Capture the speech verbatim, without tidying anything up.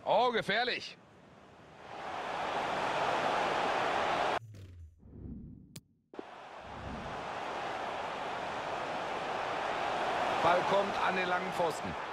Oh, gefährlich. Ball kommt an den langen Pfosten.